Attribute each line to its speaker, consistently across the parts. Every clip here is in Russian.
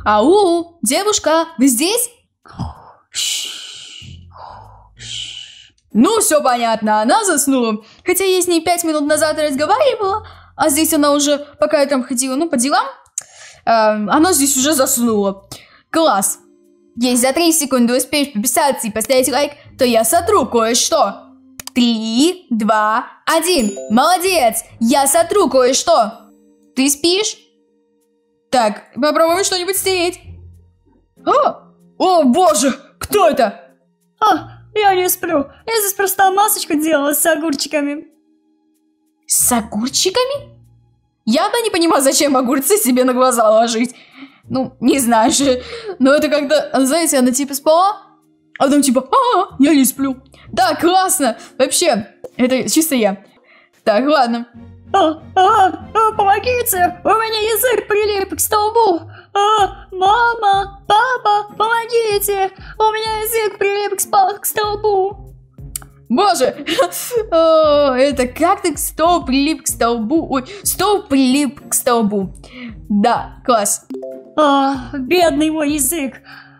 Speaker 1: Ау, девушка, вы здесь? Ну, все понятно, она заснула. Хотя я с ней 5 минут назад разговаривала, а здесь она уже, пока я там ходила, ну, по делам, она здесь уже заснула. Класс. Если за 3 секунды успеешь подписаться и поставить лайк, то я сотру кое-что. 3, 2, 1. Молодец, я сотру кое-что. Ты спишь? Так, попробуем что-нибудь стереть. О, боже, кто это?
Speaker 2: Я не сплю. Я здесь просто масочку делала с огурчиками.
Speaker 1: С огурчиками? Явно не понимаю, зачем огурцы себе на глаза ложить. Ну, не знаю же. Но это когда, знаете, она типа спала, а потом типа, я не сплю. Да, классно. Вообще, это чисто я. Так, ладно.
Speaker 2: Помогите! У меня язык прилип к столбу! Мама, папа, помогите! У меня язык прилип к столбу!
Speaker 1: Боже! Это как так стол прилип к столбу? Ой, стол прилип к столбу. Да, класс.
Speaker 2: Бедный мой язык.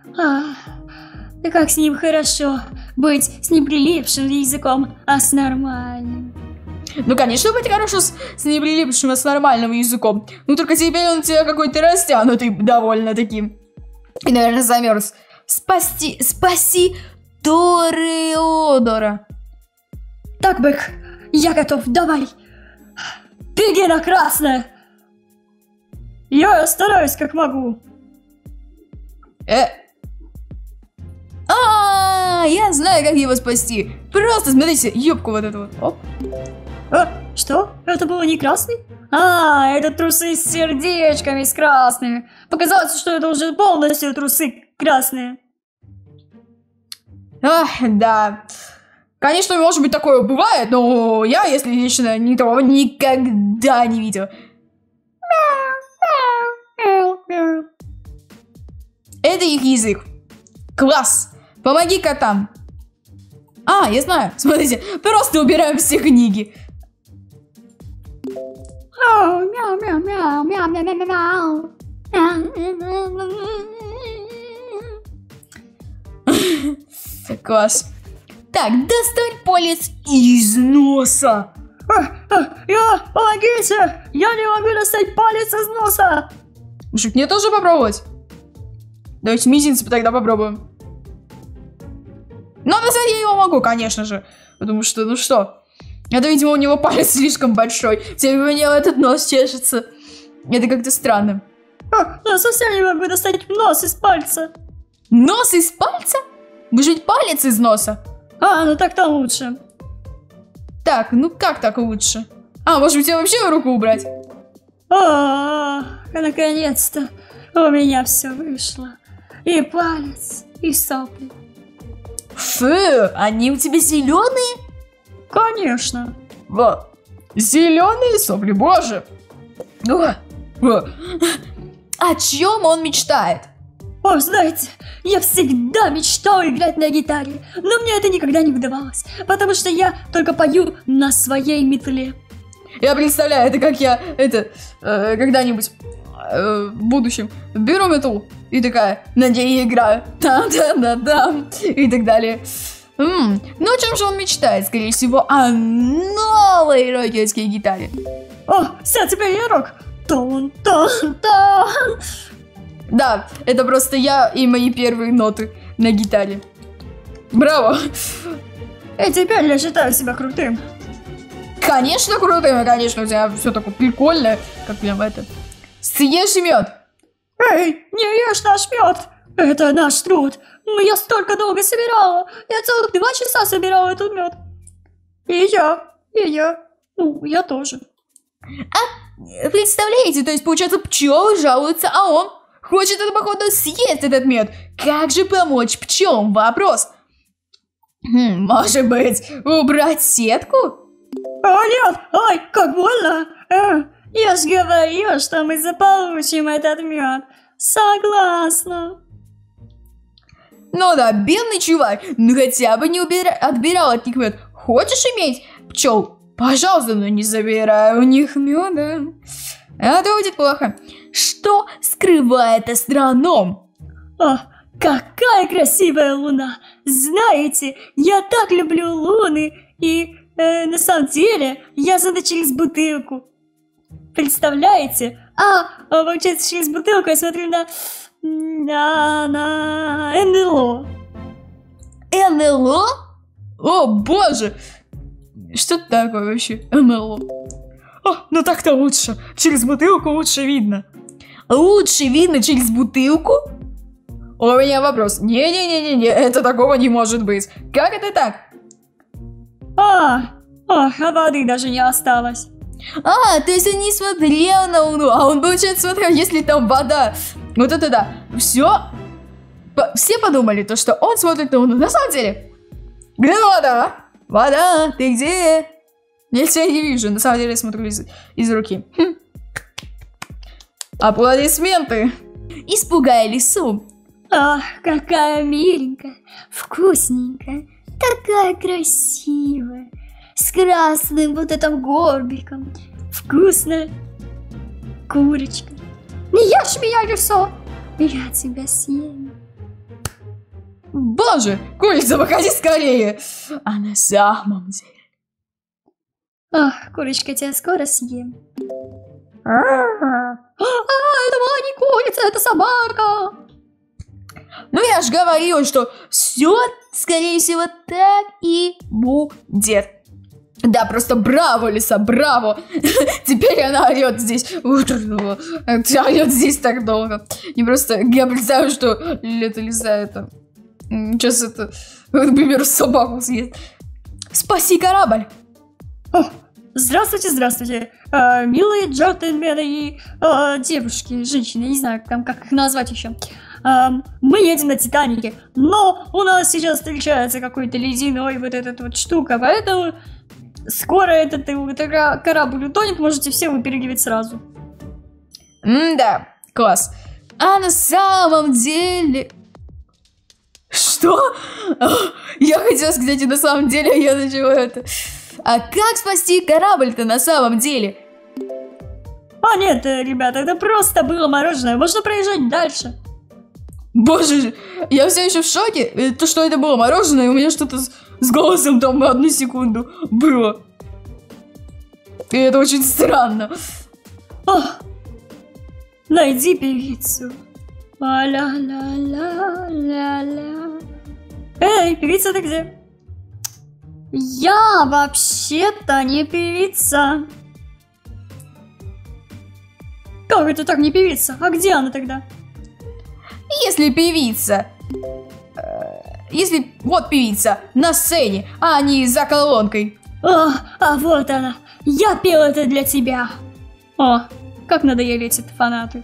Speaker 2: И как с ним хорошо быть с неприлипшим языком, а с нормальным.
Speaker 1: Ну, конечно, быть хорошо с неприлипшим, а с нормальным языком. Ну, только теперь он у тебя какой-то растянутый довольно-таки. И, наверное, замерз. Спаси Тореодора.
Speaker 2: Так, бык, я готов, давай. Беги на красное. Я стараюсь, как могу.
Speaker 1: Я знаю, как его спасти. Просто смотрите, юбку вот эту вот. Оп.
Speaker 2: Что? Это было не красный? Это трусы с сердечками, с красными. Показалось, что это уже полностью трусы красные.
Speaker 1: Да. Конечно, может быть, такое бывает, но я, если лично, того никогда не видел. Это их язык. Класс. Помоги котам. Я знаю. Смотрите, просто убираем все книги. Класс. Так, достань палец из носа.
Speaker 2: Помогите! Я не могу достать палец из носа.
Speaker 1: Мужик, мне тоже попробовать? Давайте мизинцы тогда попробуем. Но достать я его могу, конечно же. Потому что, ну что... Это, видимо, у него палец слишком большой. Тем не менее, этот нос чешется. Это как-то странно.
Speaker 2: Я совсем не могу достать нос из пальца.
Speaker 1: Нос из пальца? Выжать палец из носа?
Speaker 2: Ну так-то лучше.
Speaker 1: Так, ну как так лучше? Может быть, тебе вообще руку убрать?
Speaker 2: Наконец-то у меня все вышло. И палец, и сопли.
Speaker 1: Фу, они у тебя зеленые?
Speaker 2: Конечно.
Speaker 1: Зеленые сопли, боже. О чем он мечтает?
Speaker 2: Знаете, я всегда мечтала играть на гитаре, но мне это никогда не удавалось, потому что я только пою на своей метле.
Speaker 1: Я представляю, это как я, когда-нибудь в будущем беру метлу и такая, на ней играю, та-да-да-да, и так далее. Ну, о чем же он мечтает? Скорее всего, о новой рокерской гитаре.
Speaker 2: Все, теперь я рок. Тон-тон-тон.
Speaker 1: Да, это просто я и мои первые ноты на гитаре. Браво!
Speaker 2: И теперь я считаю себя крутым.
Speaker 1: Конечно, крутым, и конечно, у тебя все такое прикольное, как прям это. Съешь мед.
Speaker 2: Эй, не ешь наш мед. Это наш труд. Я столько долго собирала. Я целых 2 часа собирала этот мед. И я. Ну, я тоже.
Speaker 1: Представляете, то есть, получается, пчелы жалуются, а он хочет, походу, съесть этот мед. Как же помочь пчелам? Вопрос. Может быть, убрать сетку?
Speaker 2: Нет! Ой, как больно! Я ж говорила, что мы заполучим этот мед. Согласна.
Speaker 1: Ну да, бедный чувак, ну хотя бы не отбирал от них мед. Хочешь иметь пчел? Пожалуйста, но не забирай у них меда. Это будет плохо. Что скрывает астроном?
Speaker 2: О, какая красивая луна! Знаете, я так люблю луны, и на самом деле я зайду через бутылку. Представляете? Получается, через бутылку я смотрю на НЛО.
Speaker 1: НЛО? О, боже! Что это такое вообще? НЛО. Ну так-то лучше. Через бутылку лучше видно. Лучше видно через бутылку? У меня вопрос. Не-не-не-не, это такого не может быть. Как это так?
Speaker 2: А воды даже не осталось.
Speaker 1: То есть он не смотрел на Луну, а он, получается, смотрел, если там вода. Вот это да. Все подумали, то, что он смотрит на Луну. На самом деле, где вода? Вода, ты где? Я тебя не вижу. На самом деле, я смотрю из руки. Аплодисменты. Испугай лису.
Speaker 2: Ах, какая миленькая, вкусненькая, такая красивая, с красным вот этим горбиком. Вкусная курочка. Не ешь меня, лисо, я тебя съем.
Speaker 1: Боже, курица, выходи скорее. А на самом деле...
Speaker 2: Ах, курочка, я тебя скоро съем. Это была не курица, это собака.
Speaker 1: Ну я ж говорил, что все, скорее всего, так и будет. Да, просто браво, лиса, браво. Теперь она орет здесь. Орет здесь так долго. Не просто, я представляю, что эта лиса это... Сейчас это, например, собаку съест. Спаси корабль.
Speaker 2: Здравствуйте, здравствуйте, милые джентльмены и девушки, женщины, не знаю, как их назвать еще. Мы едем на Титанике, но у нас сейчас встречается какой-то ледяной вот эта вот штука, поэтому скоро этот корабль утонет, можете все выпрыгивать сразу.
Speaker 1: Да, класс. А на самом деле... Что? Я хотела сказать, и на самом деле я начала это... А как спасти корабль-то на самом деле?
Speaker 2: Нет, ребята, это просто было мороженое. Можно проезжать дальше.
Speaker 1: Боже, я все еще в шоке. То, что это было мороженое, у меня что-то с голосом там на 1 секунду было. И это очень странно.
Speaker 2: Найди певицу. Ла-ла-ла-ла-ла-ла. Эй, певица, ты где? Я вообще-то не певица. Как это так не певица? А где она тогда?
Speaker 1: Если певица... Если вот певица на сцене, а не за колонкой.
Speaker 2: А вот она. Я пел это для тебя. Как надоели эти фанаты.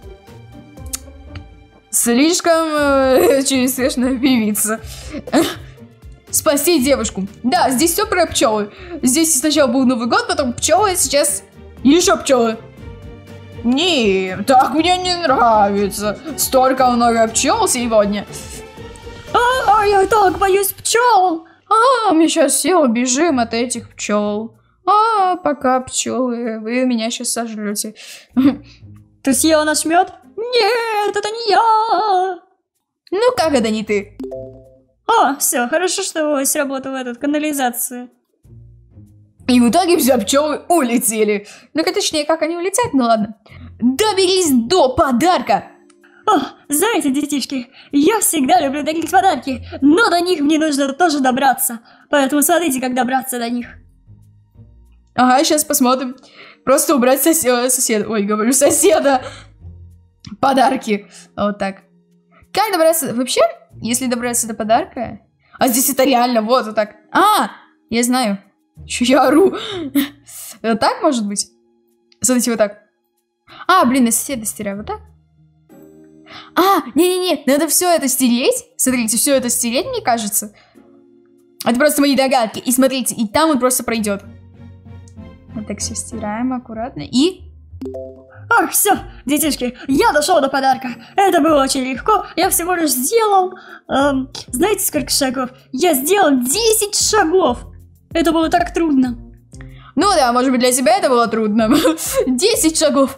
Speaker 1: Слишком чрезмерная певица. Спаси девушку. Да, здесь все про пчелы. Здесь сначала был Новый год, потом пчелы, сейчас еще пчелы. Не, так мне не нравится. Столько много пчел сегодня.
Speaker 2: Я так боюсь пчел.
Speaker 1: Мы сейчас все убежим от этих пчел. Пока, пчелы, вы меня сейчас сожрете.
Speaker 2: Ты съела наш мед? Нет, это не я.
Speaker 1: Ну как это не ты?
Speaker 2: Все, хорошо, что сработала эта канализация.
Speaker 1: И в итоге все пчелы улетели. Ну, точнее, как они улетят, ну ладно. Доберись до подарка.
Speaker 2: Знаете, детишки, я всегда люблю дарить подарки, но до них мне нужно тоже добраться. Поэтому смотрите, как добраться до них.
Speaker 1: Сейчас посмотрим. Просто убрать соседа. Ой, говорю, соседа. Подарки. Вот так. Как добраться? Вообще, если добраться до подарка... здесь это реально, вот так. Я знаю. Чё я ору? Вот так может быть? Смотрите, вот так. Блин, я соседа стираю, вот так? Не-не-не, надо все это стереть. Смотрите, все это стереть, мне кажется. Это просто мои догадки. И смотрите, и там он просто пройдет. Вот так все стираем аккуратно. И...
Speaker 2: Все, детишки, я дошел до подарка. Это было очень легко. Я всего лишь сделал... знаете, сколько шагов? Я сделал 10 шагов. Это было так трудно.
Speaker 1: Ну да, может быть, для тебя это было трудно. 10 шагов.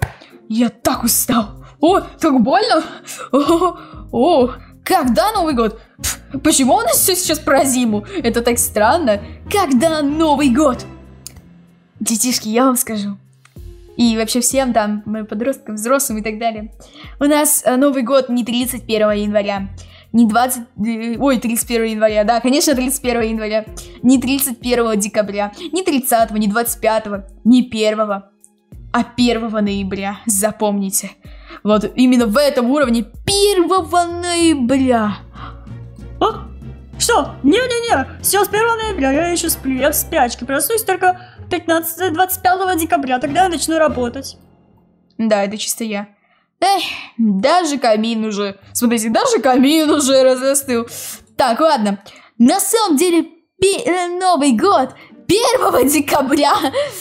Speaker 1: Я так устал. О, так больно. О, когда Новый год? Почему у нас все сейчас про зиму? Это так странно. Когда Новый год? Детишки, я вам скажу. И вообще всем там, подросткам, взрослым и так далее. У нас Новый год не 31 января. Не 31 января, да, конечно, 31 января. Не 31 декабря, не 30, не 25, не 1, а 1 ноября. Запомните. Вот именно в этом уровне 1 ноября.
Speaker 2: А? Что? Не-не-не, все с 1 ноября, я еще сплю, я в спячке. Проснусь только 25 декабря, тогда я начну работать.
Speaker 1: Да, это чисто я. Эх, даже камин уже. Смотрите, даже камин уже разостыл. Так, ладно. На самом деле, Новый год 1 декабря.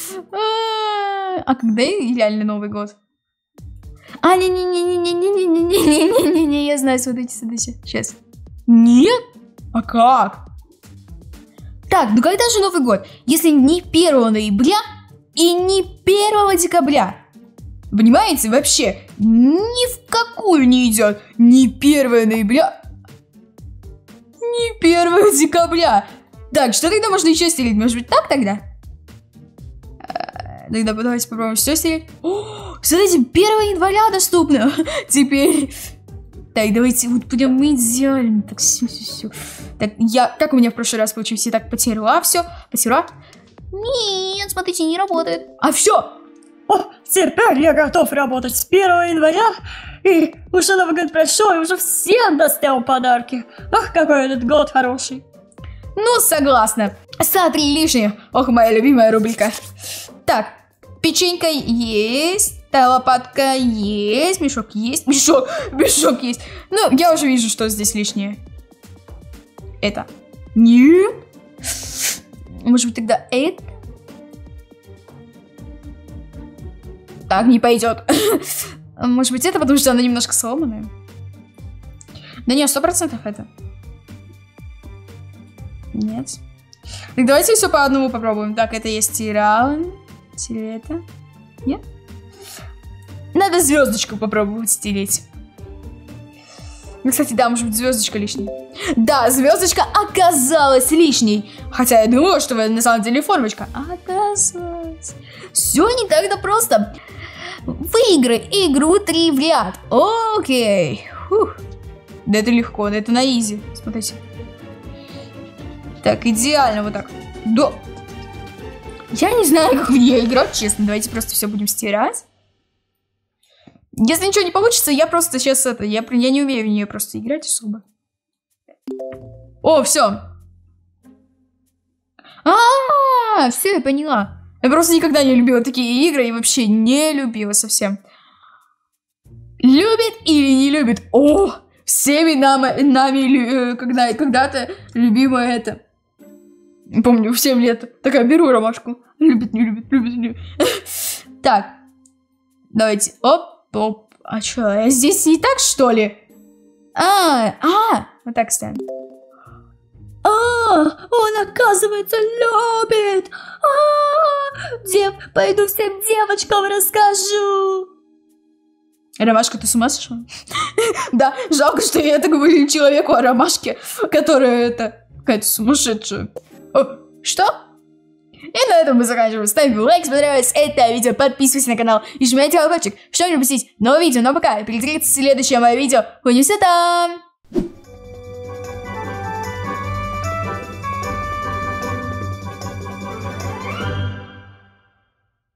Speaker 1: А когда реально Новый год? А, не-не-не-не-не-не-не-не-не-не-не, я знаю, смотрите. Сейчас. Нет? А как? Так, ну когда же Новый год? Если не 1 ноября и не 1 декабря. Понимаете, вообще ни в какую не идет. Ни 1 ноября, ни 1 декабря. Так, что тогда можно еще стереть? Может быть, так тогда? Тогда давайте попробуем все стереть. О, смотрите, 1 января доступно. Теперь... Так, давайте вот прям идеально. Так, все. Так, как у меня в прошлый раз получилось? Я так потеряла все. Потеряла? Нет, смотрите, не работает. А все.
Speaker 2: О, теперь я готов работать с 1 января. И уже Новый год прошел, и уже всем достал подарки. Ах, какой этот год хороший.
Speaker 1: Ну, согласна. Смотри, лишнее. Ох, моя любимая рубрика. Так, печенька есть. Лопатка есть, мешок есть, мешок есть. Ну, я уже вижу, что здесь лишнее. Это. Нет. Может быть, тогда это? Так, не пойдет. Может быть, это, потому что она немножко сломанная. Да не, 100% это. Нет. Так, давайте все по одному попробуем. Так, это есть стираль. Это. Нет? Надо звездочку попробовать стереть. Ну, кстати, да, может быть, звездочка лишняя. Да, звездочка оказалась лишней. Хотя я думала, что на самом деле формочка. Оказалось. Все не так-то просто. Выиграй игру 3 в ряд. Окей. Фух. Да это легко, да это на изи. Смотрите. Так, идеально вот так. Да. Я не знаю, как в нее играть, честно. Давайте просто все будем стирать. Если ничего не получится, я просто сейчас я не умею в нее просто играть особо. О, все. Все, я поняла. Я просто никогда не любила такие игры и вообще не любила совсем. Любит или не любит? О, всеми нами когда-то любимая это. Помню, в 7 лет. Такая, беру ромашку. Любит, не любит, любит, не любит. Так. Давайте. Оп. Топ. А что, я здесь не так, что ли? Вот так ставим.
Speaker 2: Он, оказывается, любит. Пойду всем девочкам расскажу.
Speaker 1: Ромашка, ты с ума сошла? Да, жалко, что я это говорю человеку о ромашке, которая какая-то сумасшедшая. Что? И на этом мы заканчиваем. Ставь лайк, если понравилось это видео, подписывайся на канал и жмите колокольчик, чтобы не пропустить новые видео. Ну а пока, перейдите в следующее мое видео. Увидимся там!